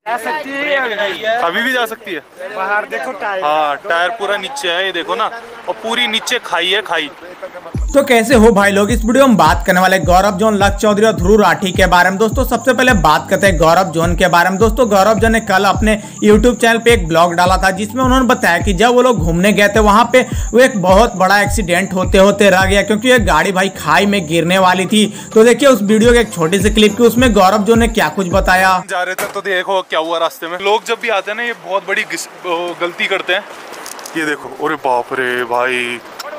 जा सकती है, अभी भी जा सकती है। बाहर देखो टायर। हाँ, टायर पूरा नीचे है, ये देखो ना, और पूरी नीचे खाई है, खाई। तो कैसे हो भाई लोग, इस वीडियो में बात करने वाले गौरव जॉन, लक्ष्य चौधरी और ध्रुव राठी के बारे में। दोस्तों सबसे पहले बात करते हैं गौरव जॉन के बारे में। दोस्तों गौरव जॉन ने कल अपने यूट्यूब चैनल पे एक ब्लॉग डाला था, जिसमें उन्होंने बताया कि जब वो लोग घूमने गए थे वहां पे वो एक बहुत बड़ा एक्सीडेंट होते होते रह गया, क्योंकि एक गाड़ी भाई खाई में गिरने वाली थी। तो देखिए उस वीडियो के एक छोटी सी क्लिप की, उसमें गौरव जॉन ने क्या कुछ बताया। जा रहे थे तो देखो क्या हुआ रास्ते में। लोग जब भी आते हैं ना, ये बहुत बड़ी गलती करते हैं। ये देखो, अरे बाप रे भाई,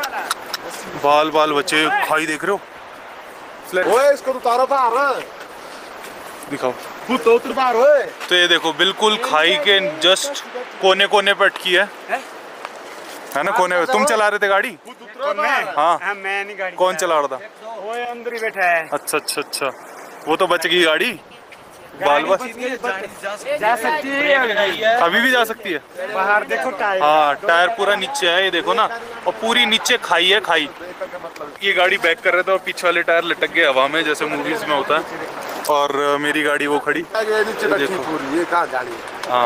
बाल बाल बच्चे खाई देख रहे हो। ओए इसको उतारो बाहर, दिखाओ। तो उतर बाहर। ओए तो ये देखो, बिल्कुल खाई के जस्ट कोने कोने पे अटकी है ना, कोने पे। तुम चला रहे थे गाड़ी? हाँ, मैं नहीं गाड़ी। कौन चला रहा था? वो अंदर ही बैठा है। अच्छा अच्छा अच्छा, वो तो बच गई गाड़ी। बाल बाल जा सकती है, अभी भी जा सकती है। बाहर देखो टायर। हाँ, टायर पूरा नीचे है, ये देखो ना, और पूरी नीचे खाई है, खाई। ये गाड़ी बैक कर रहे थे और पीछे वाले टायर लटक गए हवा में, जैसे मूवीज में होता है। और मेरी गाड़ी वो खड़ी। ये कहाँ गाड़ी? हाँ,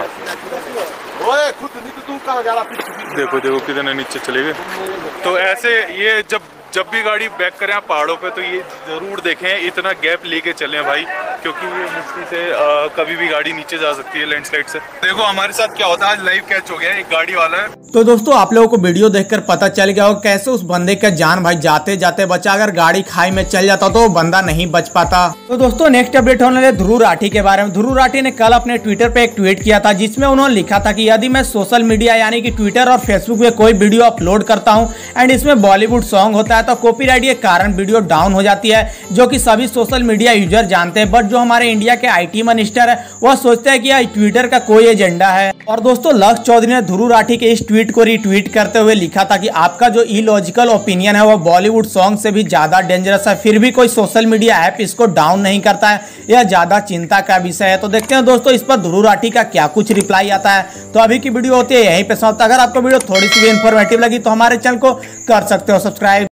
ओए खुद नहीं, तू कहाँ जा रहा? देखो देखो कितने नीचे चले गए। तो ऐसे ये जब भी गाड़ी बैक करें आप पहाड़ों पे, तो ये जरूर देखें, इतना गैप लेके चलें भाई, क्योंकि ये मुश्किल से कभी भी गाड़ी नीचे जा सकती है लैंडस्लाइड से। देखो हमारे साथ क्या होता है, आज लाइव कैच हो गया है, एक गाड़ी वाला है। तो दोस्तों आप लोगों को वीडियो देखकर पता चल गया होगा कैसे उस बंदे का जान भाई जाते जाते बचा। अगर गाड़ी खाई में चल जाता तो वो बंदा नहीं बच पाता। तो दोस्तों नेक्स्ट अपडेट होने वाले ध्रुव राठी के बारे में। ध्रुव राठी ने कल अपने ट्विटर पे एक ट्वीट किया था, जिसमें उन्होंने लिखा था कि यदि मैं सोशल मीडिया यानी कि ट्विटर और फेसबुक में कोई वीडियो अपलोड करता हूं एंड इसमें बॉलीवुड सॉन्ग होता है तो कॉपीराइट के कारण वीडियो डाउन हो जाती है, जो कि सभी सोशल मीडिया यूजर जानते हैं। बट जो हमारे इंडिया के IT मिनिस्टर है वह सोचते हैं कि यह ट्विटर का कोई एजेंडा है। और दोस्तों लक्ष्य चौधरी ने ध्रुव राठी के इस ट्वीट को रीट्वीट करते हुए लिखा था कि आपका जो इलॉजिकल ओपिनियन है वह बॉलीवुड सॉन्ग से भी ज्यादा डेंजरस है, फिर भी कोई सोशल मीडिया ऐप इसको डाउन नहीं करता है, यह ज्यादा चिंता का विषय है। तो देखते हैं दोस्तों इस पर ध्रुव राठी का क्या कुछ रिप्लाई आता है। तो अभी की वीडियो होती है यहीं पे समाप्त। अगर आपको वीडियो थोड़ी सी भी इन्फॉर्मेटिव लगी तो हमारे चैनल को कर सकते हो सब्सक्राइब।